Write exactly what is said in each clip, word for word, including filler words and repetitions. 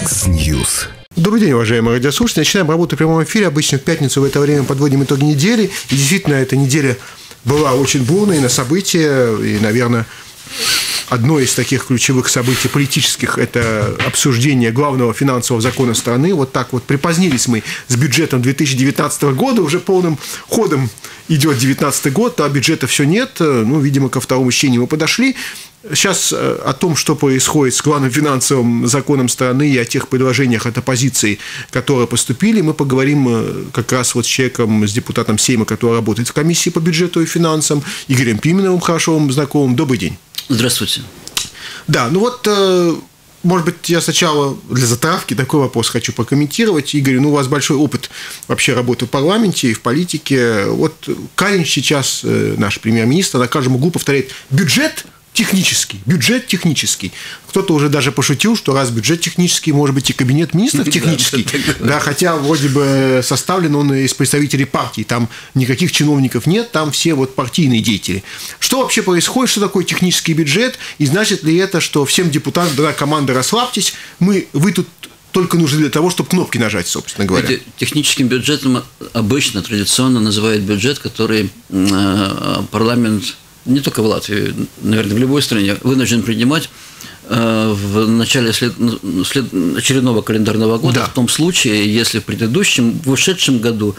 Яндекс.Ньюс. Добрый день, уважаемые радиослушатели. Начинаем работу в прямом эфире. Обычно в пятницу в это время подводим итоги недели. И действительно, эта неделя была очень бурной на события. И, наверное, одно из таких ключевых событий политических – это обсуждение главного финансового закона страны. Вот так вот припозднились мы с бюджетом две тысячи девятнадцатого года. Уже полным ходом идет две тысячи девятнадцатый год, а бюджета все нет. Ну, видимо, ко второму чтению мы подошли. Сейчас о том, что происходит с главным финансовым законом страны и о тех предложениях от оппозиции, которые поступили, мы поговорим как раз вот с человеком, с депутатом Сейма, который работает в комиссии по бюджету и финансам, Игорем Пименовым, хорошо вам знакомым. Добрый день. Здравствуйте. Да, ну вот, может быть, я сначала для затравки такой вопрос хочу прокомментировать. Игорь, ну у вас большой опыт вообще работы в парламенте и в политике. Вот Каринч сейчас, наш премьер-министр, на каждом углу повторяет: бюджет технический, бюджет технический. Кто-то уже даже пошутил, что раз бюджет технический, может быть, и кабинет министров технический. Да, хотя вроде бы составлен он из представителей партий, там никаких чиновников нет, там все вот партийные деятели. Что вообще происходит, что такое технический бюджет, и значит ли это, что всем депутатам, да, команда, расслабьтесь, мы, вы тут только нужны для того, чтобы кнопки нажать, собственно говоря. Техническим бюджетом обычно, традиционно называют бюджет, который парламент, не только в Латвии, наверное, в любой стране, вынужден принимать в начале след... След... очередного календарного года, да, в том случае, если в предыдущем, в ушедшем году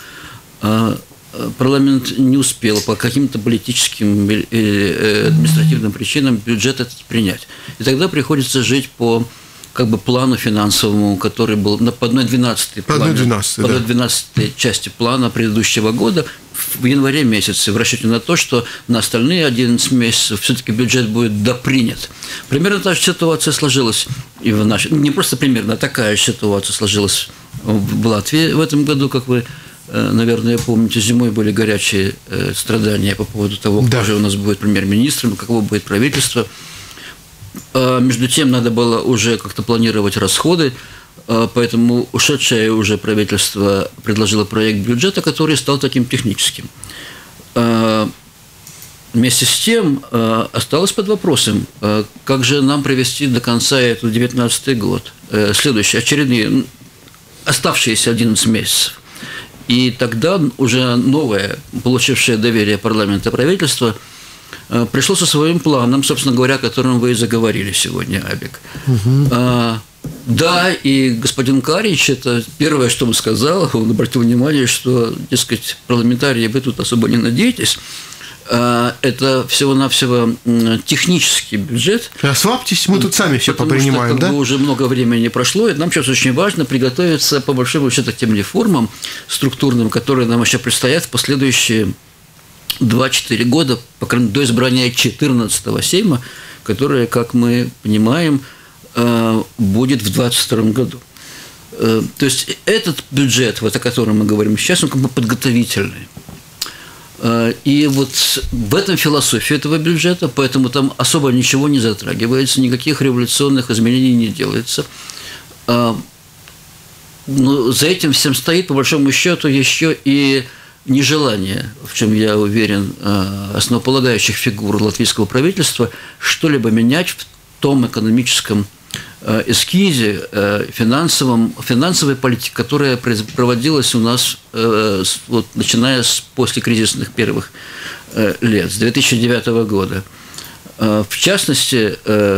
парламент не успел по каким-то политическим или административным причинам бюджет этот принять. И тогда приходится жить по как бы плану финансовому, который был по одной двенадцатой да. части плана предыдущего года в январе месяце, в расчете на то, что на остальные одиннадцать месяцев все-таки бюджет будет допринят. Примерно та же ситуация сложилась и в нашей... Не просто примерно, а такая же ситуация сложилась в Латвии в этом году, как вы, наверное, помните, зимой были горячие страдания по поводу того, кто да. же у нас будет премьер-министром, каково будет правительство. Между тем, надо было уже как-то планировать расходы, поэтому ушедшее уже правительство предложило проект бюджета, который стал таким техническим. Вместе с тем осталось под вопросом, как же нам провести до конца этот две тысячи девятнадцатый год, следующие, очередные, оставшиеся одиннадцать месяцев. И тогда уже новое, получившее доверие парламента правительство, пришло со своим планом, собственно говоря, о котором вы и заговорили сегодня, Абик. Угу. А, да, и господин Каринч, это первое, что он сказал, он обратил внимание, что, дескать, парламентарии, вы тут особо не надеетесь, а, это всего-навсего технический бюджет. Расслабьтесь, мы тут сами все попринимаем, что, как да? бы, уже много времени прошло, и нам сейчас очень важно приготовиться, по большому счету, к тем реформам структурным, которые нам еще предстоят в последующие два-четыре года, по крайней мере, до избрания четырнадцатого Сейма, которое, как мы понимаем, будет в двадцать втором году. То есть этот бюджет, вот о котором мы говорим сейчас, он как бы подготовительный. И вот в этом философия этого бюджета, поэтому там особо ничего не затрагивается, никаких революционных изменений не делается. Но за этим всем стоит, по большому счету, еще и нежелание, в чем я уверен, основополагающих фигур латвийского правительства что-либо менять в том экономическом эскизе финансовом, финансовой политики, которая проводилась у нас, вот, начиная с послекризисных первых лет, с две тысячи девятого года. В частности,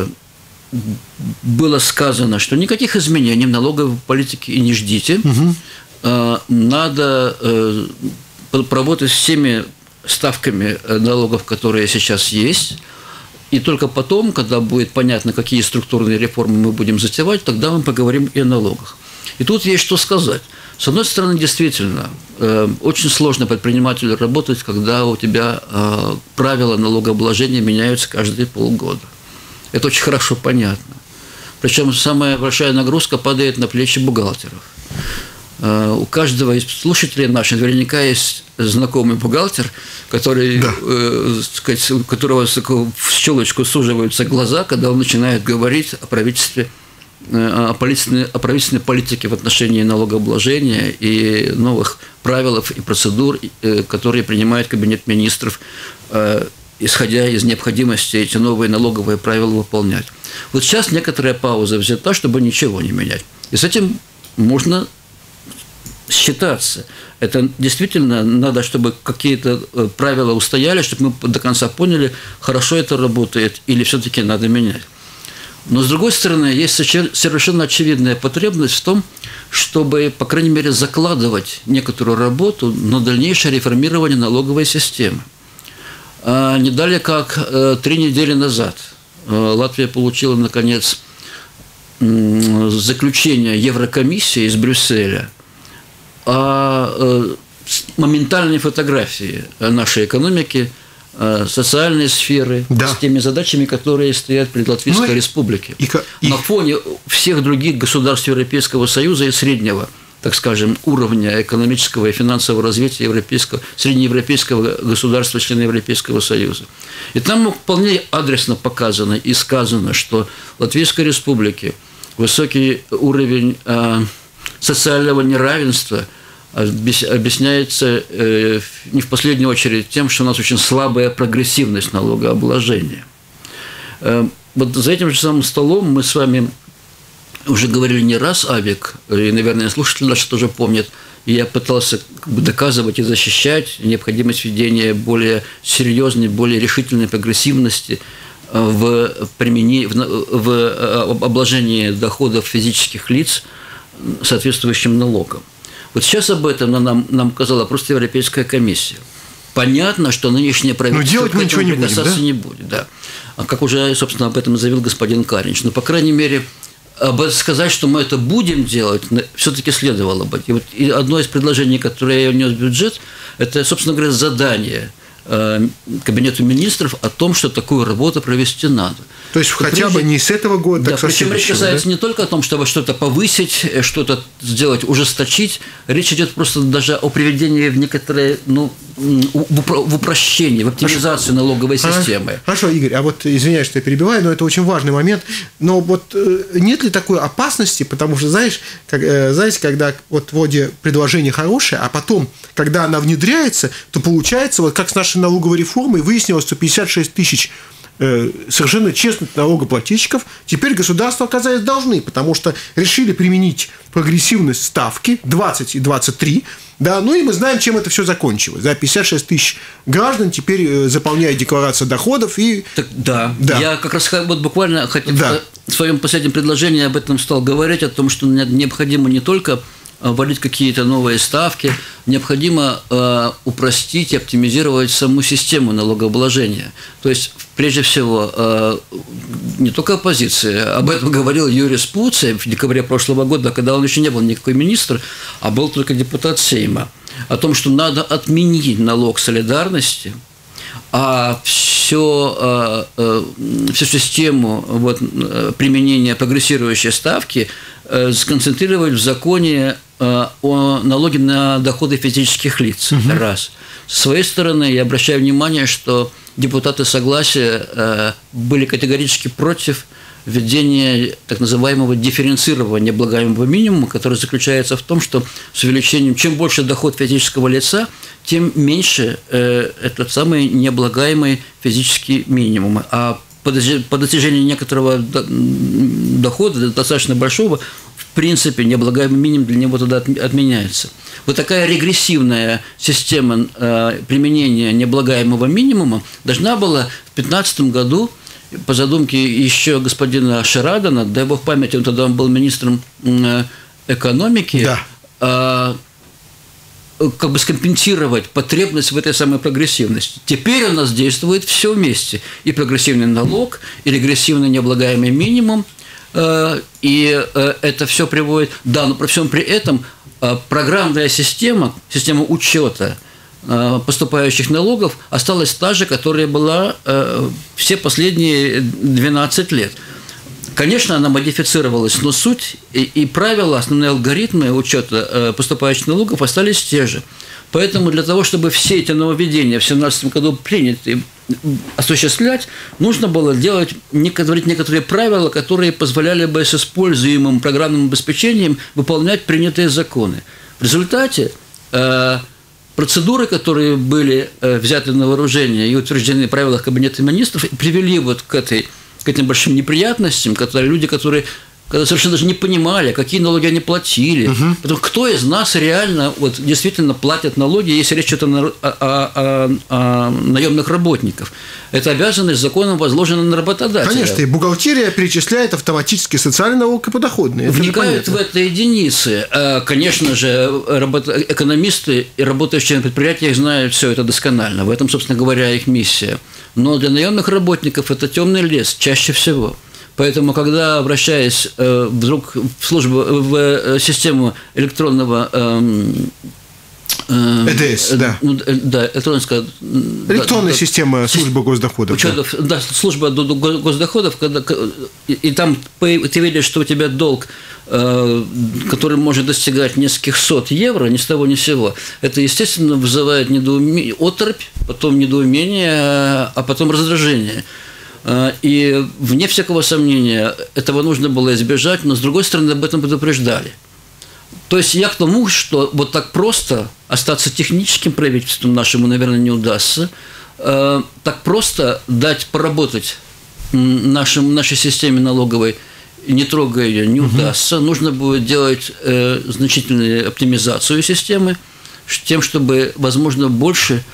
было сказано, что никаких изменений в налоговой политике и не ждите. Угу. Надо поработать с всеми ставками налогов, которые сейчас есть, и только потом, когда будет понятно, какие структурные реформы мы будем затевать, тогда мы поговорим и о налогах. И тут есть что сказать. С одной стороны, действительно, очень сложно предпринимателю работать, когда у тебя правила налогообложения меняются каждые полгода. Это очень хорошо понятно. Причем самая большая нагрузка падает на плечи бухгалтеров. У каждого из слушателей наших наверняка есть знакомый бухгалтер, который, да. э, сказать, у которого в щелочку суживаются глаза, когда он начинает говорить о правительстве, о правительственной, о правительственной политике в отношении налогообложения и новых правил и процедур, которые принимает Кабинет министров, исходя из необходимости эти новые налоговые правила выполнять. Вот сейчас некоторая пауза взята, чтобы ничего не менять. И с этим можно считаться. Это действительно надо, чтобы какие-то правила устояли, чтобы мы до конца поняли, хорошо это работает или все-таки надо менять. Но, с другой стороны, есть совершенно очевидная потребность в том, чтобы, по крайней мере, закладывать некоторую работу на дальнейшее реформирование налоговой системы. Не далее, как три недели назад Латвия получила, наконец, заключение Еврокомиссии из Брюсселя о моментальной фотографии нашей экономики, социальной сферы, да. с теми задачами, которые стоят перед Латвийской ну, Республикой. И, и... На фоне всех других государств Европейского Союза и среднего, так скажем, уровня экономического и финансового развития европейского, среднеевропейского государства, члена Европейского Союза. И там вполне адресно показано и сказано, что в Латвийской Республике высокий уровень э, социального неравенства объясняется э, не в последнюю очередь тем, что у нас очень слабая прогрессивность налогообложения. Э, вот за этим же самым столом мы с вами уже говорили не раз, Авик, и, наверное, слушатели наши тоже помнят, и я пытался как бы доказывать и защищать необходимость введения более серьезной, более решительной прогрессивности в, применении, в, в обложении доходов физических лиц соответствующим налогом. Вот сейчас об этом нам, нам сказала просто Европейская комиссия. Понятно, что нынешнее правительство к этому прикасаться не будет. Да. А как уже, собственно, об этом заявил господин Каринч. Но, по крайней мере, сказать, что мы это будем делать, все-таки следовало бы. И вот и одно из предложений, которое я внес в бюджет, это, собственно говоря, задание Кабинету министров о том, что такую работу провести надо. То есть, что хотя прежде, бы не с этого года, да, так со причем речь касается да? не только о том, чтобы что-то повысить, что-то сделать, ужесточить. Речь идет просто даже о приведении в некоторые, ну, в упрощение, в оптимизацию Хорошо. налоговой системы. Хорошо, Игорь, а вот, извиняюсь, что я перебиваю, но это очень важный момент. Но вот нет ли такой опасности, потому что, знаешь, как, знаете, когда вот вроде предложение хорошее, а потом, когда она внедряется, то получается, вот как с нашей налоговой реформой выяснилось, что пятьдесят шесть тысяч совершенно честных налогоплательщиков теперь государство, оказалось, должны, потому что решили применить прогрессивность ставки двадцать и двадцать три, да, ну и мы знаем, чем это все закончилось. Да, пятьдесят шесть тысяч граждан теперь заполняют декларацию доходов и… Так, да. да, я как раз вот буквально хотел да. в своем последнем предложении об этом стал говорить, о том, что необходимо не только вводить какие-то новые ставки, необходимо э, упростить и оптимизировать саму систему налогообложения. То есть, прежде всего, э, не только оппозиция, об этом говорил Юрис Пуце в декабре прошлого года, когда он еще не был никакой министр, а был только депутат Сейма, о том, что надо отменить налог солидарности, а все, э, э, всю систему вот, применения прогрессирующей ставки э, сконцентрировать в законе о налоге на доходы физических лиц. Угу. Раз. С своей стороны, я обращаю внимание, что депутаты согласия были категорически против введения так называемого дифференцирования облагаемого минимума, который заключается в том, что с увеличением, чем больше доход физического лица, тем меньше этот самый необлагаемый физический минимум. А по достижении некоторого дохода, достаточно большого, в принципе, необлагаемый минимум для него тогда отменяется. Вот такая регрессивная система э, применения необлагаемого минимума должна была в две тысячи пятнадцатом году, по задумке еще господина Шарадана, дай бог памяти, он тогда был министром э, экономики, да. э, как бы скомпенсировать потребность в этой самой прогрессивности. Теперь у нас действует все вместе. И прогрессивный налог, и регрессивный необлагаемый минимум, и это все приводит… Да, но при всем при этом программная система, система учета поступающих налогов осталась та же, которая была все последние двенадцать лет. Конечно, она модифицировалась, но суть и, и правила, основные алгоритмы учета поступающих налогов остались те же. Поэтому для того, чтобы все эти нововведения в две тысячи семнадцатом году приняты, осуществлять, нужно было делать, некоторые правила, которые позволяли бы с используемым программным обеспечением выполнять принятые законы. В результате э, процедуры, которые были э, взяты на вооружение и утверждены в правилах Кабинета министров, привели вот к, этой, к этим большим неприятностям, которые люди, которые когда совершенно даже не понимали, какие налоги они платили. Угу. Потому кто из нас реально вот, действительно платит налоги, если речь идет о, о, о, о наемных работников. Это обязанность законом возложена на работодателя. Конечно, и бухгалтерия перечисляет автоматически социальный налог и подоходный. Это вникают в это единицы. Конечно же, экономисты и работающие на предприятиях знают все это досконально. В этом, собственно говоря, их миссия. Но для наемных работников это темный лес чаще всего. Поэтому, когда, обращаясь э, вдруг в службу, в систему электронного э, э, ЭДС, да. Ну, да, электронная, электронная да, система службы госдоходов. Учетов, да. да, служба госдоходов, когда, и, и там ты видишь, что у тебя долг, э, который может достигать нескольких сот евро, ни с того ни с сего, это, естественно, вызывает недоумение, оторопь, потом недоумение, а потом раздражение. И, вне всякого сомнения, этого нужно было избежать, но, с другой стороны, об этом предупреждали. То есть я к тому, что вот так просто остаться техническим правительством нашему, наверное, не удастся. Так просто дать поработать нашим, нашей системе налоговой, не трогая ее, не удастся. Угу. Нужно будет делать значительную оптимизацию системы, тем, чтобы, возможно, больше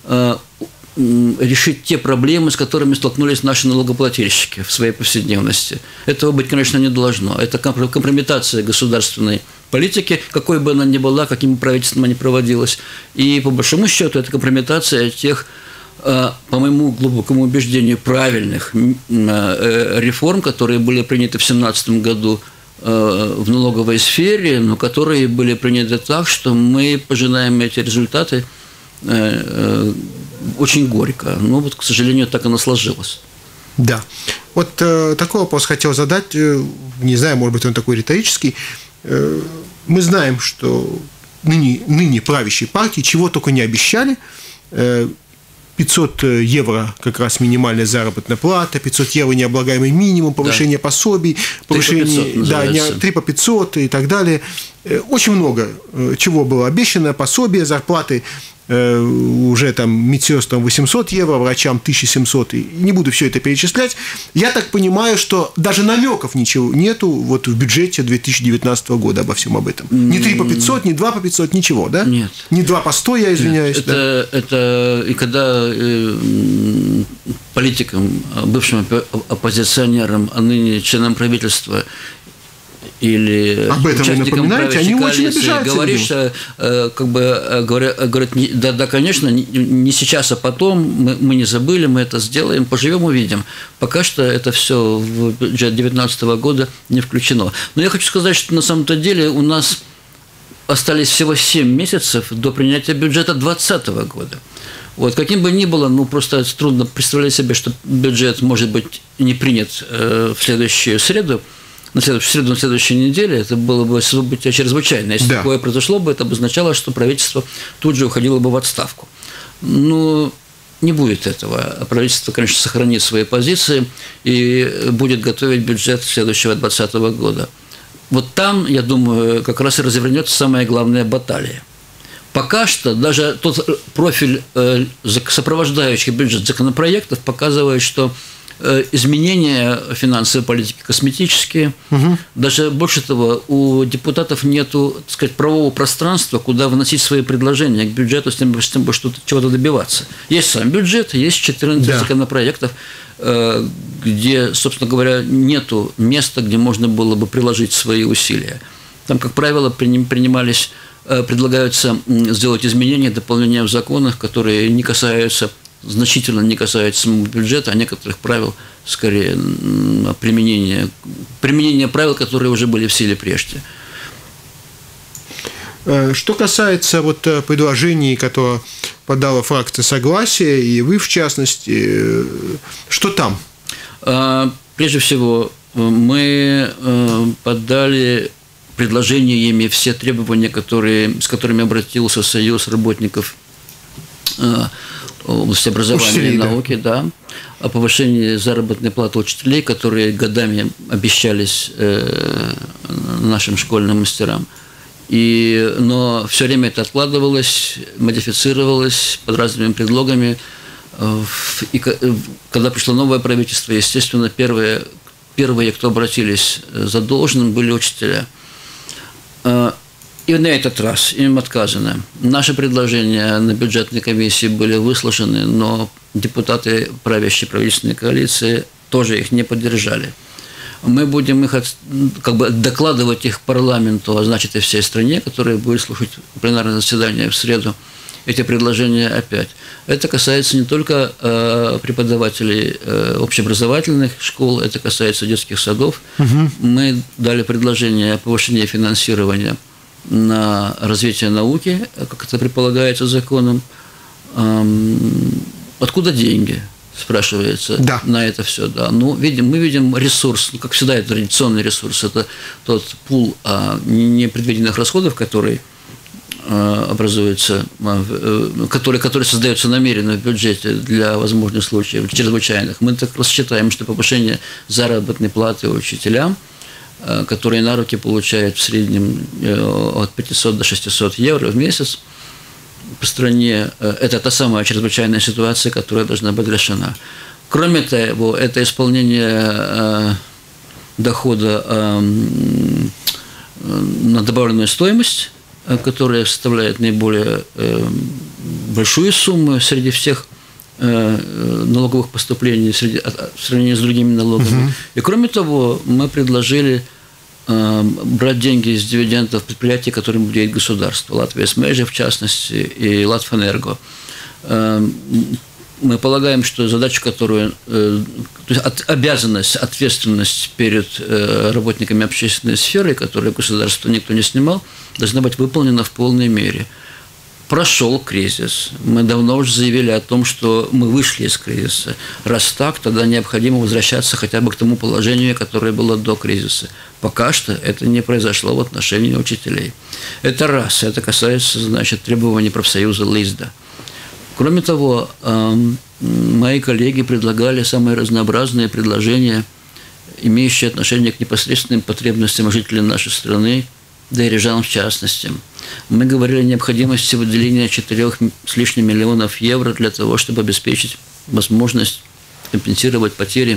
решить те проблемы, с которыми столкнулись наши налогоплательщики в своей повседневности. Этого быть, конечно, не должно. Это компрометация государственной политики, какой бы она ни была, каким правительством она ни проводилась. И, по большому счету, это компрометация тех, по моему глубокому убеждению, правильных реформ, которые были приняты в две тысячи семнадцатом году в налоговой сфере, но которые были приняты так, что мы пожинаем эти результаты очень горько. Но вот, к сожалению, так оно сложилось. Да. Вот э, такой вопрос хотел задать. Э, не знаю, может быть, он такой риторический. Э, мы знаем, что ныне, ныне правящие партии чего только не обещали. Э, пятьсот евро как раз минимальная заработная плата, пятьсот евро необлагаемый минимум, повышение да. пособий, повышение да, три по пятьсот и так далее. Э, очень много чего было обещано. Пособие, зарплаты уже там медсестрам восемьсот евро, врачам тысяча семьсот, и не буду все это перечислять. Я так понимаю, что даже намеков ничего нету вот в бюджете две тысячи девятнадцатого года обо всем об этом. Ни три по пятьсот, ни два по пятьсот, ничего, да? Нет. Ни два по сто, я извиняюсь. Нет, это, да? это и когда э, политикам, бывшим оппозиционерам, а ныне членам правительства или об этом участникам правящей коалиции говоришь, как бы говорят, говорят, да, да, конечно, не сейчас, а потом, мы, мы не забыли, мы это сделаем, поживем, увидим. Пока что это все в бюджет две тысячи девятнадцатого года не включено. Но я хочу сказать, что на самом-то деле у нас остались всего семь месяцев до принятия бюджета две тысячи двадцатого года. Вот, каким бы ни было, ну, просто трудно представлять себе, что бюджет может быть не принят в следующую среду, на следующую, в среду на следующей неделе, это было бы событие чрезвычайное. Если да. такое произошло бы, это обозначало, что правительство тут же уходило бы в отставку. Но не будет этого. Правительство, конечно, сохранит свои позиции и будет готовить бюджет следующего двадцатого года. Вот там, я думаю, как раз и развернется самая главная баталия. Пока что даже тот профиль сопровождающих бюджет законопроектов показывает, что изменения финансовой политики косметические. Угу. Даже больше того, у депутатов нет, так сказать, правового пространства, куда выносить свои предложения к бюджету, с тем, чтобы что-то, чего-то добиваться. Есть сам бюджет, есть четырнадцать да. законопроектов, где, собственно говоря, нету места, где можно было бы приложить свои усилия. Там, как правило, принимались, предлагаются сделать изменения, дополнения в законах, которые не касаются значительно не касается самого бюджета, а некоторых правил, скорее, применения, применения правил, которые уже были в силе прежде. Что касается вот предложений, которые подала фракция «Согласие», и вы, в частности, что там? Прежде всего, мы подали предложениями все требования, которые, с которыми обратился Союз работников области образования учителей, и науки, да. да, о повышении заработной платы учителей, которые годами обещались э, нашим школьным мастерам. И, но все время это откладывалось, модифицировалось под разными предлогами. И когда пришло новое правительство, естественно, первое, первые, кто обратились за должным, были учителя. И на этот раз им отказано. Наши предложения на бюджетной комиссии были выслушаны, но депутаты правящей правительственной коалиции тоже их не поддержали. Мы будем их как бы докладывать их парламенту, а значит и всей стране, которая будет слушать пленарное заседание в среду, эти предложения опять. Это касается не только э, преподавателей э, общеобразовательных школ, это касается детских садов. Угу. Мы дали предложение о повышении финансирования на развитие науки, как это предполагается законом. Эм, откуда деньги? Спрашивается, да. На это все, да. Ну, видим, мы видим ресурс, ну, как всегда, это традиционный ресурс, это тот пул а, непредвиденных расходов, который а, образуется, а, который, который создается намеренно в бюджете для возможных случаев чрезвычайных. Мы так рассчитаем, что повышение заработной платы учителям, а, которые на руки получают в среднем от пятисот до шестисот евро в месяц, по стране, это та самая чрезвычайная ситуация, которая должна быть решена. Кроме того, это исполнение э, дохода э, на добавленную стоимость, которая составляет наиболее э, большую сумму среди всех э, налоговых поступлений среди, в сравнении с другими налогами. Угу. И кроме того, мы предложили брать деньги из дивидендов предприятий, которым владеет государство. Латвия Смежа, в частности, и Латвэнерго. Мы полагаем, что задачу, которую, то есть обязанность, ответственность перед работниками общественной сферы, которую государство никто не снимал, должна быть выполнена в полной мере. Прошел кризис. Мы давно уже заявили о том, что мы вышли из кризиса. Раз так, тогда необходимо возвращаться хотя бы к тому положению, которое было до кризиса. Пока что это не произошло в отношении учителей. Это раз. Это касается, значит, требований профсоюза ЛИСДа. Кроме того, мои коллеги предлагали самые разнообразные предложения, имеющие отношение к непосредственным потребностям жителей нашей страны, да и рижан в частности. Мы говорили о необходимости выделения четырех с лишним миллионов евро для того, чтобы обеспечить возможность компенсировать потери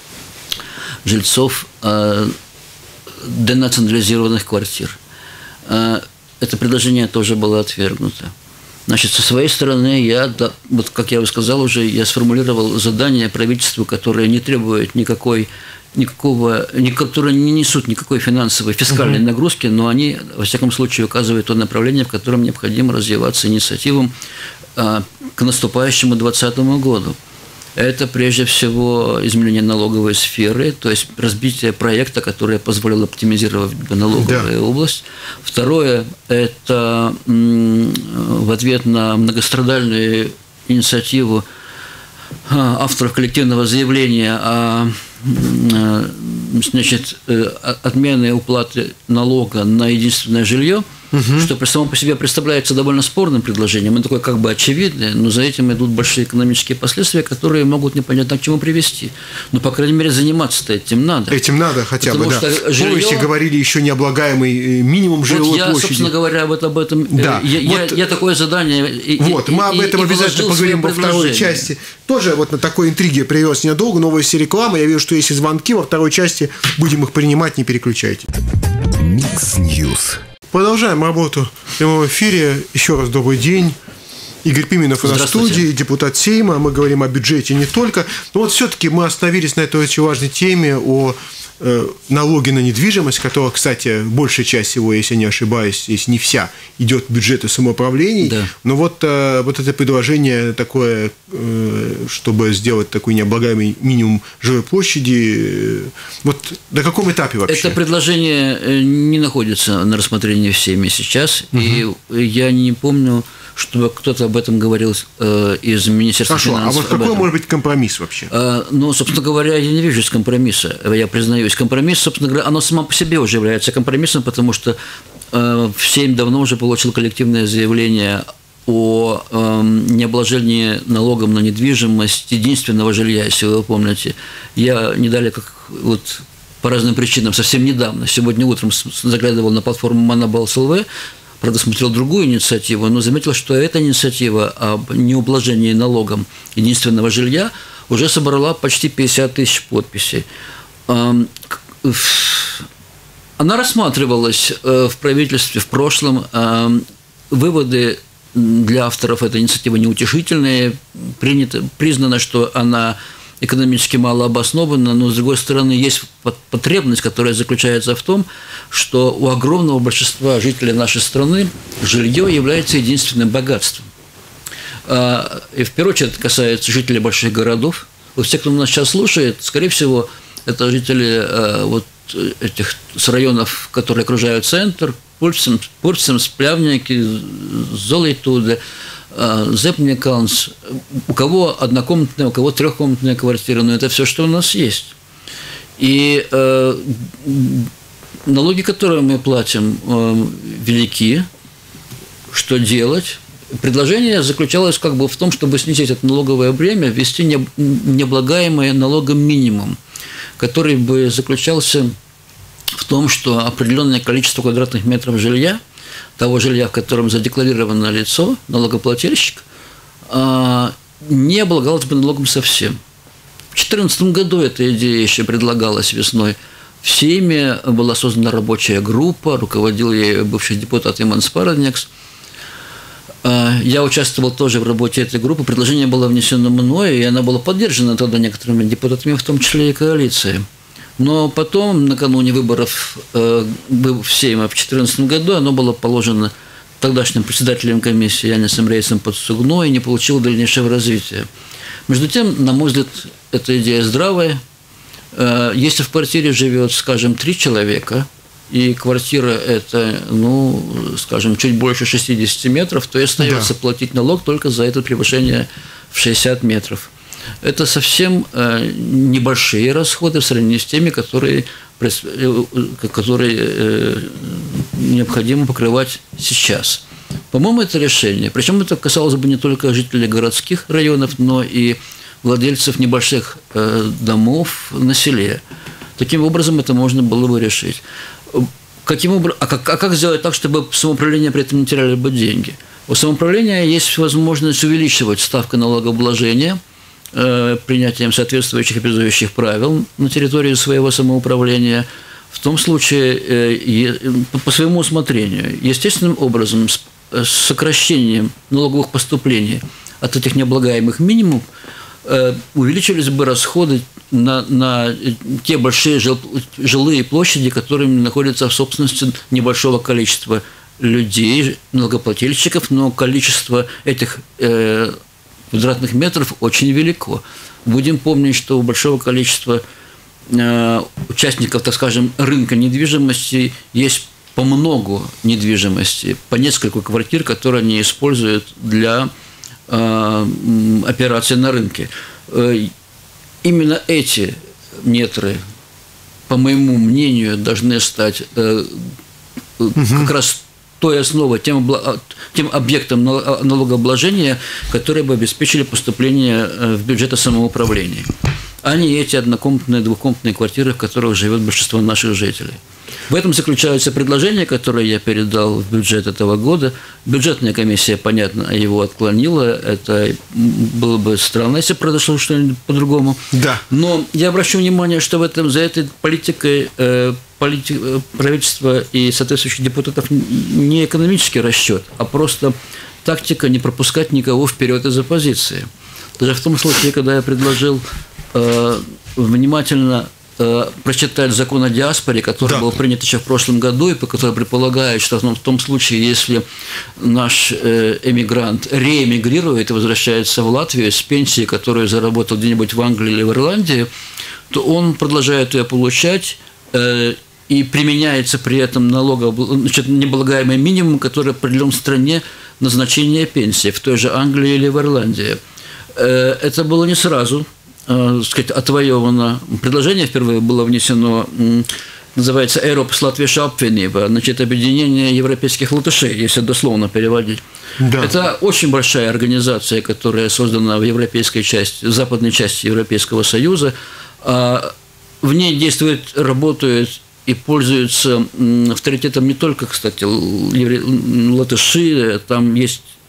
жильцов э, денационализированных квартир. Э, это предложение тоже было отвергнуто. Значит, со своей стороны, я, да, вот как я уже сказал уже, я сформулировал задание правительству, которое не требует никакой никакого, которые не несут никакой финансовой, фискальной угу. нагрузки, но они, во всяком случае, указывают то направление, в котором необходимо развиваться инициативам а, к наступающему двадцатому году. Это, прежде всего, изменение налоговой сферы, то есть разбитие проекта, которое позволило оптимизировать налоговую да. область. Второе – это в ответ на многострадальную инициативу авторов коллективного заявления о значит, отмены уплаты налога на единственное жилье, угу. что само по себе представляется довольно спорным предложением, это такое как бы очевидное, но за этим идут большие экономические последствия, которые могут непонятно к чему привести. Но, по крайней мере, заниматься-то этим надо. Этим надо хотя Потому бы, да. Жилье... Помните, говорили еще необлагаемый минимум жилой вот я, площади. собственно говоря, вот об этом, да. я, вот, я, я такое задание и, Вот, и, мы об этом и, обязательно и поговорим во второй части. Тоже вот на такой интриге привез недолго, новая серия рекламы. Я вижу, что есть звонки, во второй части будем их принимать, не переключайте. Микс Ньюс. Продолжаем работу в прямом эфире. Еще раз добрый день. Игорь Пименов на студии, депутат Сейма. Мы говорим о бюджете не только. Но вот все-таки мы остановились на этой очень важной теме о э, налоге на недвижимость, которая, кстати, большая часть его, если не ошибаюсь, если не вся, идет в бюджеты самоуправлений. Да. Но вот, э, вот это предложение такое, э, чтобы сделать такой необлагаемый минимум жилой площади, э, вот на каком этапе вообще? Это предложение не находится на рассмотрении всеми сейчас, угу. и я не помню, чтобы кто-то об этом говорил э, из Министерства Хорошо, финансов. А вот какой может быть компромисс вообще? Э, ну, собственно говоря, я не вижу здесь компромисса, я признаюсь. Компромисс, собственно говоря, оно само по себе уже является компромиссом, потому что э, Сейм давно уже получил коллективное заявление о э, необложении налогом на недвижимость единственного жилья, если вы помните. Я не далее, как вот по разным причинам, совсем недавно, сегодня утром заглядывал на платформу Monoballs.lv, правда, смотрел другую инициативу, но заметил, что эта инициатива об необложении налогом единственного жилья уже собрала почти пятьдесят тысяч подписей. Она рассматривалась в правительстве в прошлом. Выводы для авторов этой инициативы неутешительные. Принято, признано, что она экономически мало обоснована, но, с другой стороны, есть потребность, которая заключается в том, что у огромного большинства жителей нашей страны жилье является единственным богатством. И в первую очередь это касается жителей больших городов. Вот все, кто нас сейчас слушает, скорее всего, это жители вот этих с районов, которые окружают центр, Пурцемс, Плявники, Золойтуде, Зепникалнс, у кого однокомнатная, у кого трехкомнатная квартира, но это все, что у нас есть. И э, налоги, которые мы платим, э, велики. Что делать? Предложение заключалось как бы в том, чтобы снизить это налоговое бремя, ввести необлагаемый налогом минимум, который бы заключался в том, что определенное количество квадратных метров жилья, того жилья, в котором задекларировано лицо, налогоплательщик, не облагалось бы налогом совсем. В две тысячи четырнадцатом году эта идея еще предлагалась весной. В Сейме была создана рабочая группа, руководил ей бывший депутат Иманс Параднекс. Я участвовал тоже в работе этой группы. Предложение было внесено мною, и оно было поддержано тогда некоторыми депутатами, в том числе и коалиции. Но потом, накануне выборов в Сейм в две тысячи четырнадцатом году, оно было положено тогдашним председателем комиссии Янисом Рейсом под сугно и не получило дальнейшего развития. Между тем, на мой взгляд, эта идея здравая. Если в квартире живет, скажем, три человека, и квартира это, ну, скажем, чуть больше шестидесяти метров, то и остается да. платить налог только за это превышение в шестьдесят метров. Это совсем небольшие расходы в сравнении с теми, которые, которые необходимо покрывать сейчас. По-моему, это решение. Причем это касалось бы не только жителей городских районов, но и владельцев небольших домов на селе. Таким образом, это можно было бы решить. Каким образом, а, как, а как сделать так, чтобы самоуправление при этом не теряли бы деньги? У самоуправления есть возможность увеличивать ставку налогообложения э, принятием соответствующих обязующих правил на территории своего самоуправления, в том случае э, по, по своему усмотрению. Естественным образом, с, с сокращением налоговых поступлений от этих необлагаемых минимумов э, увеличились бы расходы На, на те большие жил, жилые площади, которые находятся в собственности небольшого количества людей, налогоплательщиков, но количество этих э, квадратных метров очень велико. Будем помнить, что у большого количества э, участников, так скажем, рынка недвижимости есть по много недвижимости, по несколько квартир, которые они используют для э, операций на рынке. Именно эти метры, по моему мнению, должны стать э, угу. как раз той основой, тем, тем объектом налогообложения, которые бы обеспечили поступление в бюджеты самоуправления, а не эти однокомнатные, двухкомнатные квартиры, в которых живет большинство наших жителей. В этом заключается предложение, которое я передал в бюджет этого года. Бюджетная комиссия, понятно, его отклонила. Это было бы странно, если произошло что-нибудь по-другому. Да. Но я обращу внимание, что в этом, за этой политикой э, полити, правительства и соответствующих депутатов не экономический расчет, а просто тактика не пропускать никого вперед из оппозиции. Даже в том случае, когда я предложил э, внимательно прочитать закон о диаспоре, который да. был принят еще в прошлом году, и по которому предполагает, что в том случае, если наш эмигрант реэмигрирует и возвращается в Латвию с пенсией, которую заработал где-нибудь в Англии или в Ирландии, то он продолжает ее получать, и применяется при этом налоговый, значит, необлагаемый минимум, который определен в стране назначения пенсии, в той же Англии или в Ирландии. Это было не сразу сказать, отвоевано. Предложение впервые было внесено, называется «Европас Латвiešu apvienība», значит, объединение европейских латышей, если дословно переводить. Да. Это очень большая организация, которая создана в европейской части, в западной части Европейского Союза. В ней действуют, работают и пользуются авторитетом не только, кстати, латыши, там есть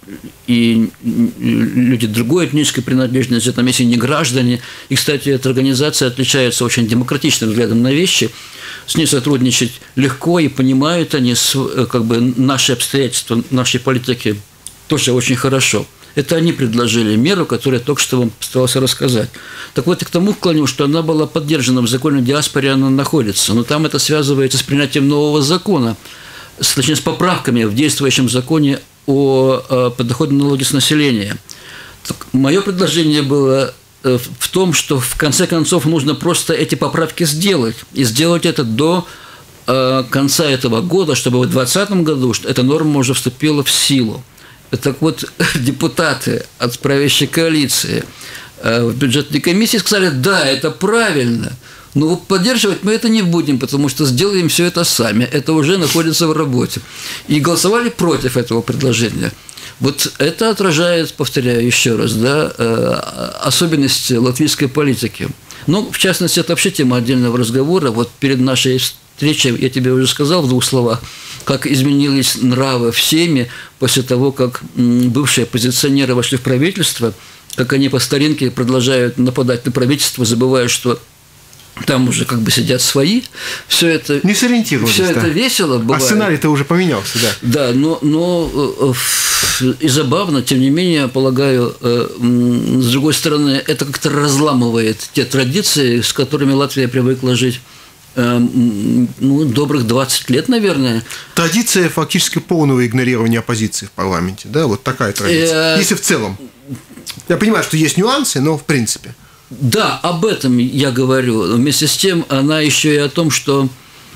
и люди другой этнической принадлежности, там есть и не граждане. И, кстати, эта организация отличается очень демократичным взглядом на вещи. С ней сотрудничать легко, и понимают они как бы наши обстоятельства, нашей политики тоже очень хорошо. Это они предложили меру, которую я только что вам постарался рассказать. Так вот, и к тому клоню, что она была поддержана в законе диаспоре, она находится. Но там это связывается с принятием нового закона, с, точнее, с поправками в действующем законе о подоходном налоге с населения. Так, мое предложение было в том, что в конце концов нужно просто эти поправки сделать. И сделать это до конца этого года, чтобы в две тысячи двадцатом году эта норма уже вступила в силу. Так вот, депутаты от правящей коалиции в бюджетной комиссии сказали: да, это правильно, но поддерживать мы это не будем, потому что сделаем все это сами, это уже находится в работе. И голосовали против этого предложения. Вот это отражает, повторяю еще раз, да, особенности латвийской политики. Ну, в частности, это вообще тема отдельного разговора. Вот перед нашей встречей я тебе уже сказал в двух словах, как изменились нравы в Сейме после того, как бывшие оппозиционеры вошли в правительство, как они по старинке продолжают нападать на правительство, забывая, что там уже как бы сидят свои. Все это, не сориентировались, все да. Это весело бывает. А сценарий-то уже поменялся, да. Да, но, но и забавно, тем не менее, полагаю, с другой стороны, это как-то разламывает те традиции, с которыми Латвия привыкла жить. Ну, добрых двадцать лет, наверное. Традиция фактически полного игнорирования оппозиции в парламенте, да, вот такая традиция. Если в целом. Я понимаю, что есть нюансы, но в принципе. Да, об этом я говорю. Вместе с тем, она еще и о том, что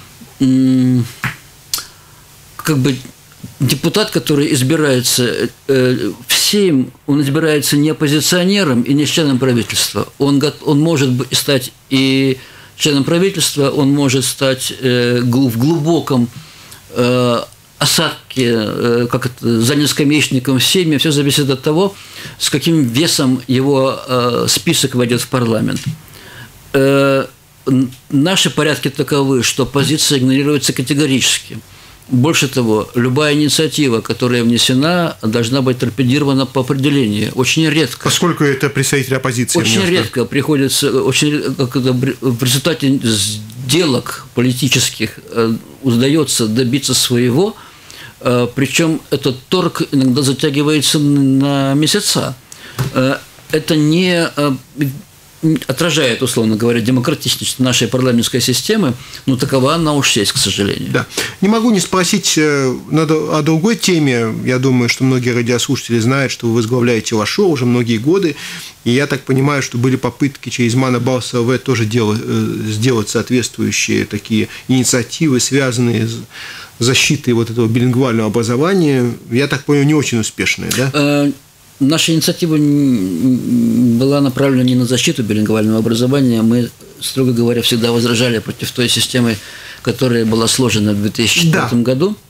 как бы депутат, который избирается в Сейм, он избирается не оппозиционером и не членом правительства. Он, он может стать и членом правительства, он может стать э, в глубоком э, осадке, э, как это, за нескамеечником в Сейме. Все зависит от того, с каким весом его э, список войдет в парламент. Э, наши порядки таковы, что позиция игнорируется категорически. Больше того, любая инициатива, которая внесена, должна быть торпедирована по определению. Очень редко. Поскольку это представитель оппозиции. Очень внес, редко да? приходится, очень, как это, в результате сделок политических удается добиться своего, причем этот торг иногда затягивается на месяца. Это не отражает, условно говоря, демократичность нашей парламентской системы, но такова она уж есть, к сожалению. Да. Не могу не спросить о другой теме. Я думаю, что многие радиослушатели знают, что вы возглавляете Лашо уже многие годы, и я так понимаю, что были попытки через Мана Балса ЛВ тоже делать, сделать соответствующие такие инициативы, связанные с защитой вот этого билингвального образования. Я так понял, не очень успешные, да? Наша инициатива была направлена не на защиту билингвального образования. Мы, строго говоря, всегда возражали против той системы, которая была сложена в две тысячи четвёртом да. году.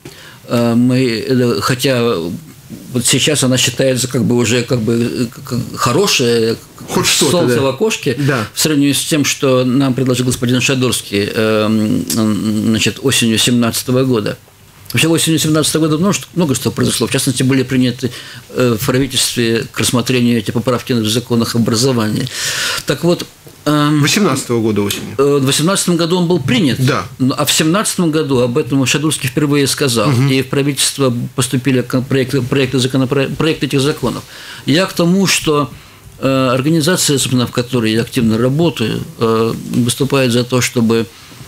Мы, хотя вот сейчас она считается как бы уже как бы хорошая, хоть солнце да. в окошке, да. в сравнении с тем, что нам предложил господин Шадурский значит, осенью две тысячи семнадцатого года. Вообще, осенью две тысячи семнадцатого года много, много что произошло. В частности, были приняты в правительстве к рассмотрению эти поправки в законах образования. Так вот… две тысячи восемнадцатого года осенью. В две тысячи восемнадцатом году он был принят. Да. А в две тысячи семнадцатом году об этом Шадурский впервые сказал. Угу. И в правительство поступили проекты, проекты, законопро... проекты этих законов. Я к тому, что организация, собственно, в которой я активно работаю, выступает за то, чтобы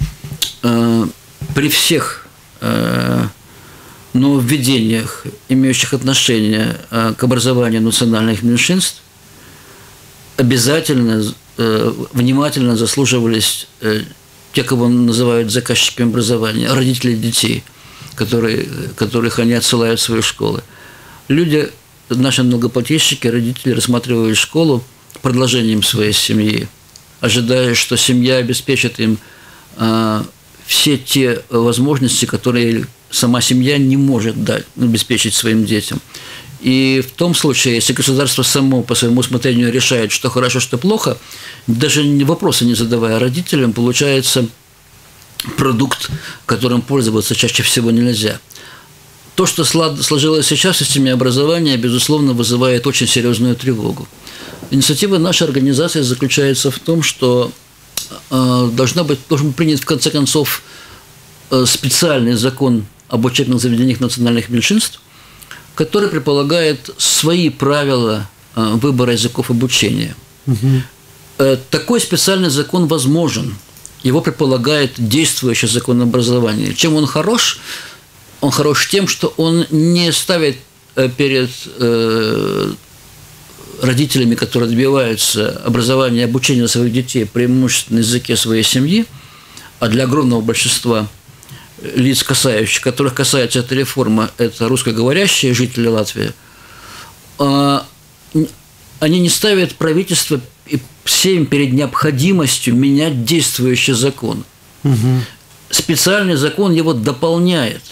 при всех нововведениях, имеющих отношение к образованию национальных меньшинств, обязательно, внимательно заслуживались те, кого называют заказчиками образования, родители детей, которые, которых они отсылают в свои школы. Люди, наши многоплательщики, родители рассматривают школу продолжением своей семьи, ожидая, что семья обеспечит им все те возможности, которые сама семья не может дать, обеспечить своим детям. И в том случае, если государство само по своему усмотрению решает, что хорошо, что плохо, даже вопросы не задавая родителям, получается продукт, которым пользоваться чаще всего нельзя. то, что сложилось сейчас в системе образования, безусловно, вызывает очень серьезную тревогу. Инициатива нашей организации заключается в том, что должна быть, должен быть принят, в конце концов, специальный закон об учебных заведениях национальных меньшинств, который предполагает свои правила выбора языков обучения. Угу. Такой специальный закон возможен. Его предполагает действующий закон образования. Чем он хорош? Он хорош тем, что он не ставит перед родителями, которые добиваются образования и обучения своих детей, преимущественно на языке своей семьи, а для огромного большинства лиц, касающих, которых касается эта реформа, это русскоговорящие жители Латвии, они не ставят правительство и всем перед необходимостью менять действующий закон. Угу. Специальный закон его дополняет.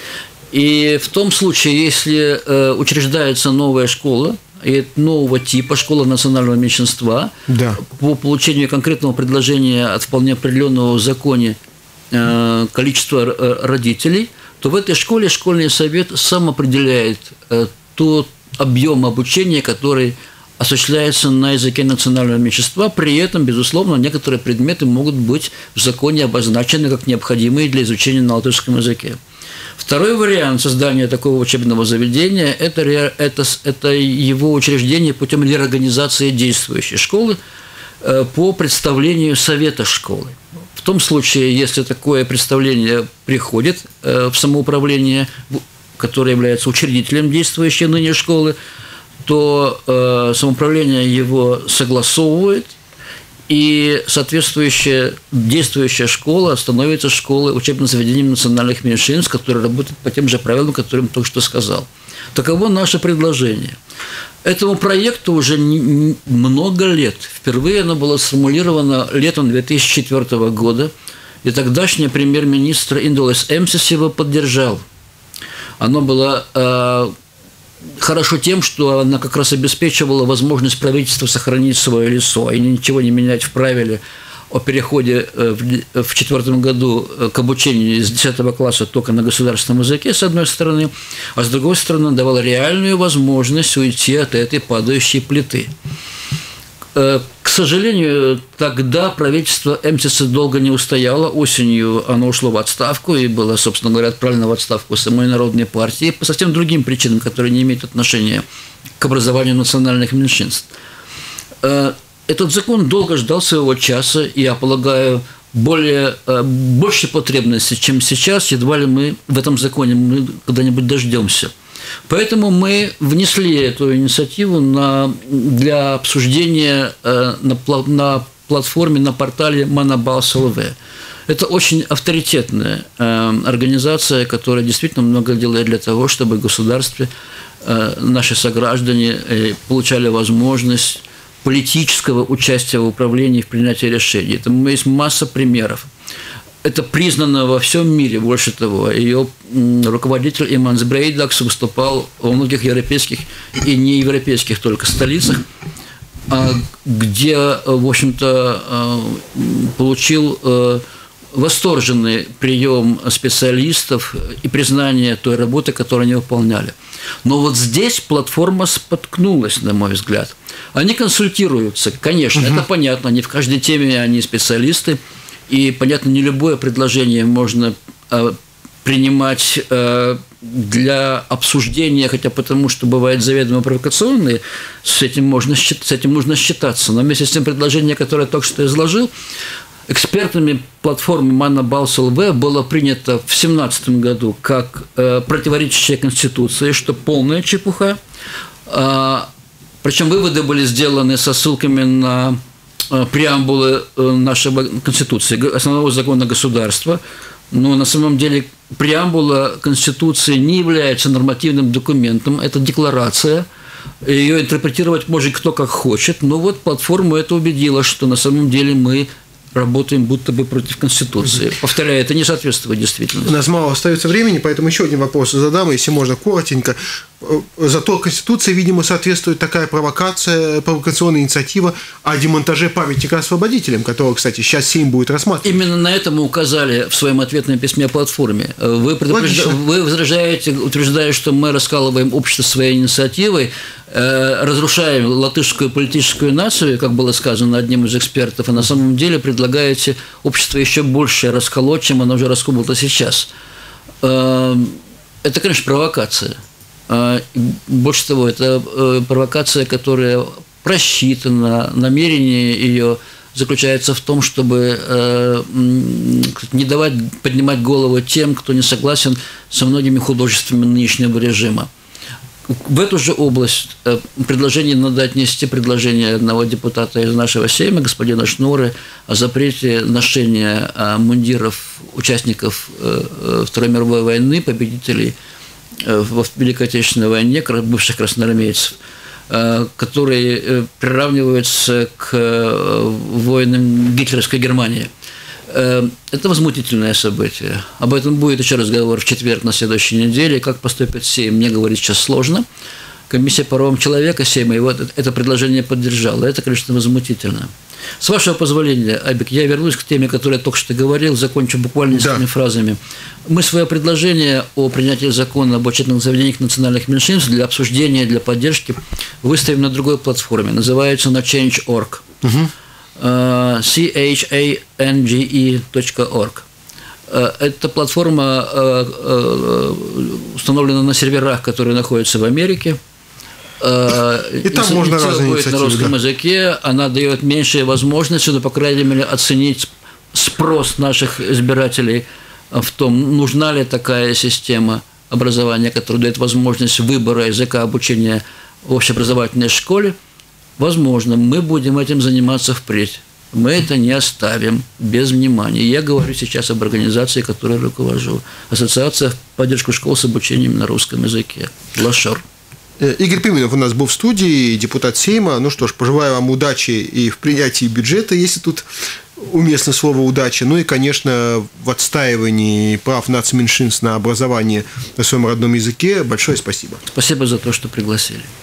И в том случае, если э, учреждается новая школа, и нового типа, школа национального меньшинства, да. по получению конкретного предложения от вполне определенного в законе э, количества родителей, то в этой школе школьный совет сам определяет э, тот объем обучения, который осуществляется на языке национального меньшинства. При этом, безусловно, некоторые предметы могут быть в законе обозначены как необходимые для изучения на латышском языке. Второй вариант создания такого учебного заведения – это, это, это его учреждение путем реорганизации действующей школы по представлению совета школы. В том случае, если такое представление приходит в самоуправление, которое является учредителем действующей ныне школы, то самоуправление его согласовывает, и соответствующая действующая школа становится школой, учебным заведением национальных меньшинств, которая работает по тем же правилам, которые я только что сказал. Таково наше предложение. Этому проекту уже много лет. Впервые оно было сформулировано летом две тысячи четвёртого года, и тогдашний премьер-министр Индолис Эмсис его поддержал. Оно было э, хорошо тем, что она как раз обеспечивала возможность правительства сохранить свое лицо и ничего не менять в правиле о переходе в четвертом году к обучению из десятого класса только на государственном языке, с одной стороны, а с другой стороны давала реальную возможность уйти от этой падающей плиты. К сожалению, тогда правительство Эмсиса долго не устояло. Осенью оно ушло в отставку и было, собственно говоря, отправлено в отставку самой Народной партии по совсем другим причинам, которые не имеют отношения к образованию национальных меньшинств. Этот закон долго ждал своего часа, и, я полагаю, более, больше потребностей, чем сейчас, едва ли мы в этом законе мы когда-нибудь дождемся. Поэтому мы внесли эту инициативу на, для обсуждения э, на, на платформе, на портале Манабалс.ЛВ. Это очень авторитетная э, организация, которая действительно много делает для того, чтобы в государстве э, наши сограждане э, получали возможность политического участия в управлении, в принятии решений. Там есть масса примеров. Это признано во всем мире, больше того. Ее руководитель Иманс Брейдакс выступал во многих европейских и неевропейских только столицах, где, в общем-то, получил восторженный прием специалистов и признание той работы, которую они выполняли. Но вот здесь платформа споткнулась, на мой взгляд. Они консультируются, конечно, угу. Это понятно, не в каждой теме они специалисты. И, понятно, не любое предложение можно э, принимать э, для обсуждения, хотя потому, что бывают заведомо провокационные, с этим, можно, с этим нужно считаться. Но вместе с тем предложение, которое я только что изложил, экспертами платформы Манабалс.ЛВ было принято в две тысячи семнадцатом году как э, противоречащее Конституции, что полная чепуха. Э, причем выводы были сделаны со ссылками на преамбулы нашей Конституции, основного закона государства, но на самом деле преамбула Конституции не является нормативным документом, это декларация, ее интерпретировать может кто как хочет, но вот платформа это убедила, что на самом деле мы работаем будто бы против Конституции. Повторяю, это не соответствует действительности. У нас мало остается времени, поэтому еще один вопрос задам, если можно, коротенько. Зато Конституции, видимо, соответствует такая провокация, провокационная инициатива о демонтаже памятника освободителям, которого, кстати, сейчас Сейм будет рассматривать. Именно на это мы указали в своем ответном письме о платформе. Вы, предупрежда... Вы возражаете, утверждая, что мы раскалываем общество своей инициативой, разрушаем латышскую политическую нацию, как было сказано одним из экспертов, а на самом деле предлагаете общество еще больше расколоть, чем оно уже расколото сейчас. Это, конечно, провокация. Больше того, это провокация, которая просчитана, намерение ее заключается в том, чтобы не давать поднимать голову тем, кто не согласен со многими художествами нынешнего режима. В эту же область предложение надо отнести предложение одного депутата из нашего Сейма, господина Шнуры, о запрете ношения мундиров участников Второй мировой войны, победителей в Великой Отечественной войне, бывших красноармейцев, которые приравниваются к воинам гитлеровской Германии. Это возмутительное событие. Об этом будет еще разговор в четверг на следующей неделе. Как поступит Сейм, мне говорить сейчас сложно. Комиссия по правам человека Сейма его это предложение поддержала. Это, конечно, возмутительно. С вашего позволения, Айбек, я вернусь к теме, которую я только что говорил, закончу буквально несколькими да. фразами. Мы свое предложение о принятии закона об учебных заведениях национальных меньшинств для обсуждения, для поддержки выставим на другой платформе. Называется она change точка орг. Угу. change точка орг. Эта платформа установлена на серверах, которые находятся в Америке. И там и можно разные будет на русском да. языке. Она дает меньшие возможности, но, по крайней мере, оценить спрос наших избирателей в том, нужна ли такая система образования, которая дает возможность выбора языка обучения в общеобразовательной школе. Возможно, мы будем этим заниматься впредь. Мы это не оставим без внимания. Я говорю сейчас об организации, которой руковожу. Ассоциация в поддержку школ с обучением на русском языке. Лашор. Игорь Пименов у нас был в студии, депутат Сейма. Ну что ж, пожелаю вам удачи и в принятии бюджета, если тут уместно слово «удача». Ну и, конечно, в отстаивании прав нацменьшинств на образование на своем родном языке. Большое спасибо. Спасибо за то, что пригласили.